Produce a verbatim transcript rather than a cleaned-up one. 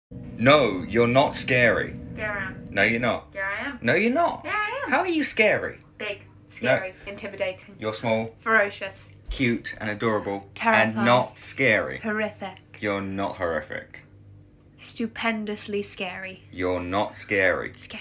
No, you're not scary. Yeah, I am. No, you're not. Yeah, I am. No, you're not. Yeah, I am. How are you scary? Big, scary, intimidating, You're small, ferocious, cute and adorable, terrifying, and not scary. horrific, You're not horrific. stupendously scary. You're not scary. Scary.